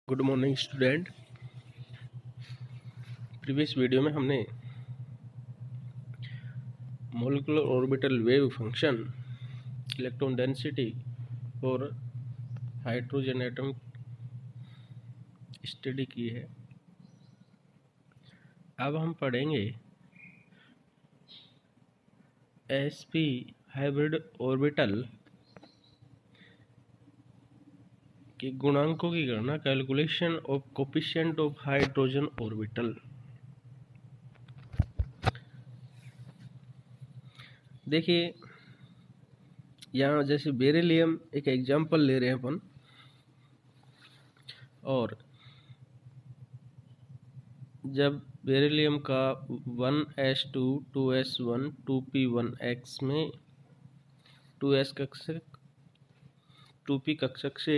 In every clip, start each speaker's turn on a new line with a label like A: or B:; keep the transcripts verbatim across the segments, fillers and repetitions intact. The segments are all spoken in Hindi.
A: Good morning student. Previous video में हमने molecular orbital wave function, electron density और हाइड्रोजन एटम स्टडी की है। अब हम पढ़ेंगे एसपी हाइब्रिड ऑर्बिटल के गुणांकों की गणना, calculation of coefficient of hydrogen orbital. देखिए यहाँ जैसे बेरिलियम एक एग्जांपल ले रहे हैं अपन, और जब बेरिलियम का one s two, two s one, two p one x में टू एस कक्षक, टू पी कक्षक से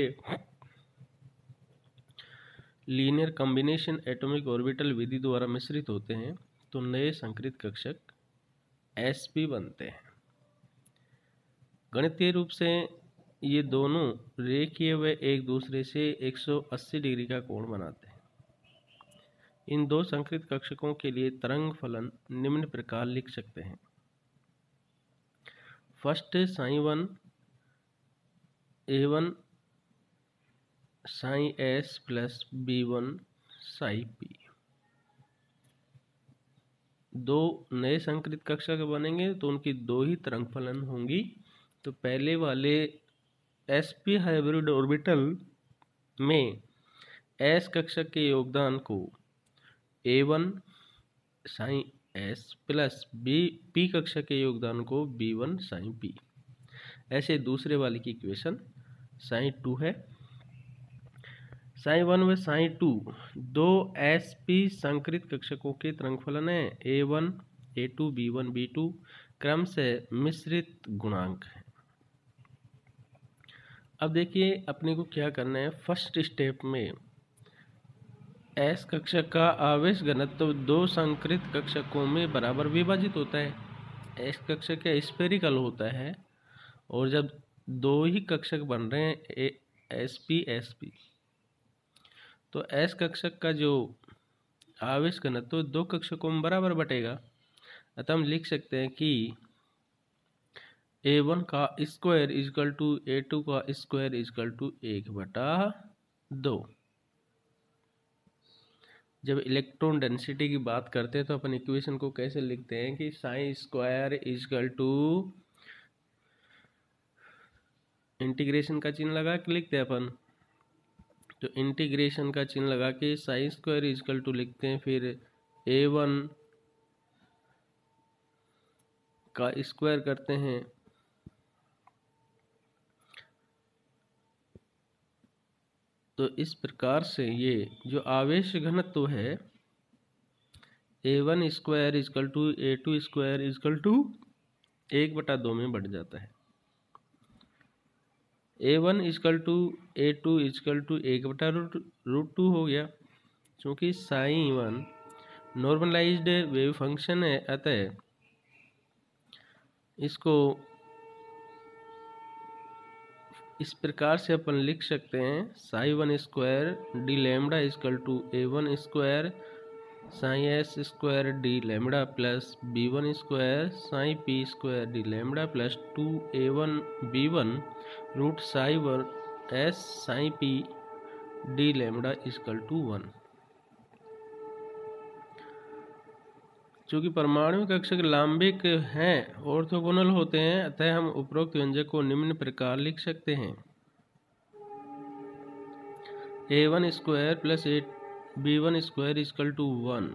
A: लीनियर कॉम्बिनेशन एटॉमिक ऑर्बिटल विधि द्वारा मिश्रित होते हैं तो नए संकरित कक्षक एसपी बनते हैं। गणितीय रूप से ये दोनों रेखीय व एक दूसरे से एक सौ अस्सी डिग्री का कोण बनाते हैं। इन दो संकरित कक्षकों के लिए तरंग फलन निम्न प्रकार लिख सकते हैं। First psi one a one psi s plus b one psi p. दो नए संकरित कक्षक बनेंगे तो उनकी दो ही तरंग फलन होंगी। तो पहले वाले एसपी हाइब्रिड ऑर्बिटल में एस कक्षक के योगदान को a one psi s plus b p कक्षक के योगदान को बी वन साइन पी। ऐसे दूसरे वाले की इक्वेशन साइन टू है। साइन वन व साइन टू दो एस पी संकरित कक्षकों के तरंग फलन है। A one a two b one b two क्रम से मिश्रित गुणांक है। अब देखिए अपने को क्या करना है। फर्स्ट स्टेप में एस कक्षक का आवेश घनत्व दो संकरित कक्षकों में बराबर विभाजित होता है। एस कक्षक क्या स्फेरिकल होता है, और जब दो ही कक्षक बन रहे हैं एस पी एस पी, तो एस कक्षक का जो आवेश घनत्व दो कक्षकों में बराबर बटेगा। अतः हम लिख सकते हैं कि ए वन का square equal to a two का स्क्वायर इजकल टू एक बटा दो। जब इलेक्ट्रॉन डेंसिटी की बात करते हैं तो अपन इक्वेशन को कैसे लिखते हैं कि psi square equal to integration का चिन्ह लगा के लिखते हैं अपन। तो इंटीग्रेशन का चिन्ह लगा के साइन स्क्वायर इजकल टू लिखते हैं, फिर ए वन का स्क्वायर करते हैं, तो इस प्रकार से ये जो आवेश घनत्व है a one square equal to a two square equal to एक बटा दो में बढ़ जाता है। A one equal to a two equal to एक बटा रूट रूट टू हो गया। क्योंकि psi one normalised wave function है, अतः इसको इस प्रकार से अपन लिख सकते हैं psi one square d lambda equal to a one square psi s square d lambda plus b one square psi p square d lambda plus two a one b one root psi one s psi p d lambda equal to one. चूँकि परमाणु कक्षक लांबिक हैं, ऑर्थोगोनल होते हैं, अतः हम उपरोक्त व्यंजक को निम्न प्रकार लिख सकते हैं। A one square plus a b one square equal to one.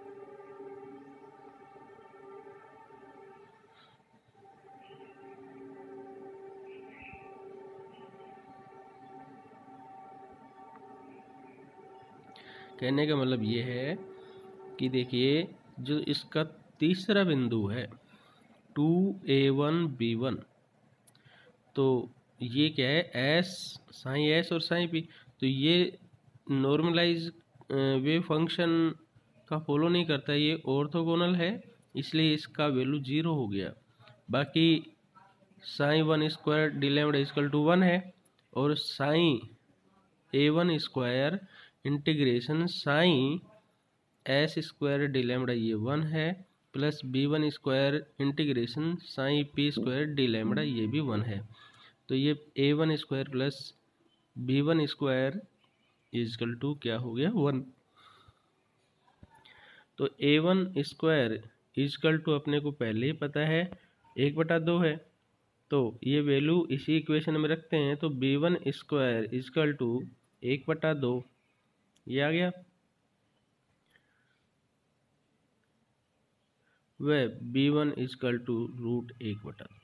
A: कहने का मतलब ये है कि देखिए जो इसका तीसरा बिंदु है two a one b one, तो ये क्या है एस साइन एस और साइन पी, तो ये नॉर्मलाइज वेव फंक्शन का फॉलो नहीं करता, ये ऑर्थोगोनल है, इसलिए इसका वैल्यू जीरो हो गया। बाकी psi one square d lambda equal to one है, और psi a one square integration psi s square d lambda ये वन है, plus b one square integration psi p square d lambda ये भी वन है। तो ये a one square plus b one square equal to क्या हो गया, वन। तो a one square equal to अपने को पहले ही पता है एक बटा दो है, तो ये वैल्यू इसी इक्वेशन में रखते हैं। तो b one square equal to एक बटा दो, ये आ गया। वह b one equal to root एक बटा दो।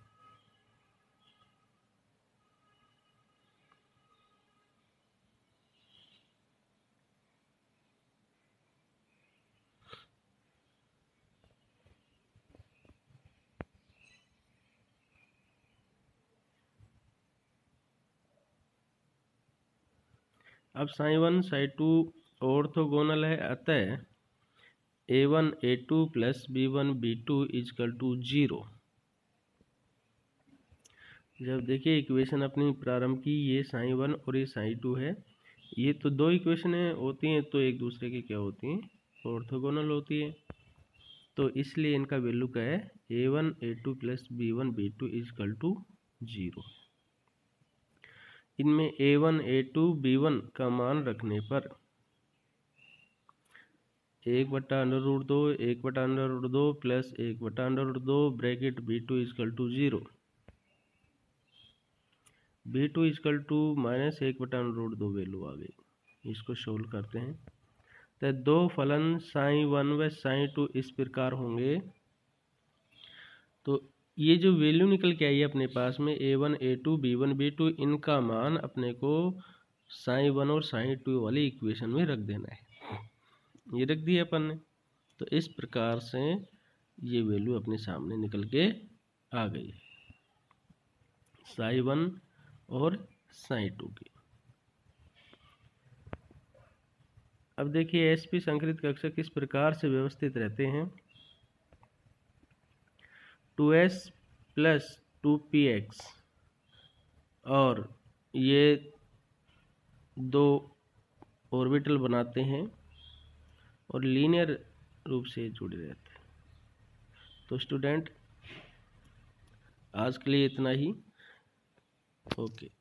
A: अब psi one psi two orthogonal है, अतः a one a two plus b one b two equal to zero. जब देखिए इक्वेशन अपनी प्रारंभ की, ये साइन वन और ये साइन टू है, ये तो दो इक्वेशनें होती हैं तो एक दूसरे की क्या होती हैं, ऑर्थोगोनल होती है। तो इसलिए इनका वैल्यू क्या है, a one a two plus b one b two equal to zero. इनमें a one a two b one का मान रखने पर एक बटा अंडर रूट दो, एक बटा अंडर रूट दो प्लस एक बटा अंडर रूट दो bracket b two equal to zero, b two equal to minus एक बटा अंडर रूट दो वैल्यू आ गई। इसको सोल्व करते हैं तो दो फलन साइन वन व साइन टू इस प्रकार होंगे। तो ये जो वैल्यू निकल के आई है अपने पास में a one a two b one b two, इनका मान अपने को साइन वन और साइन टू वाली इक्वेशन में रख देना है। ये रख दिया अपन ने, तो इस प्रकार से ये वैल्यू अपने सामने निकल के आ गई, साइन वन और साइन टू की। अब देखिए एसपी संकरित कक्षक किस प्रकार से व्यवस्थित रहते हैं। Two s plus two p x और ये दो ऑर्बिटल बनाते हैं और लीनियर रूप से जुड़े रहते हैं। तो स्टूडेंट आज के लिए इतना ही, ओके।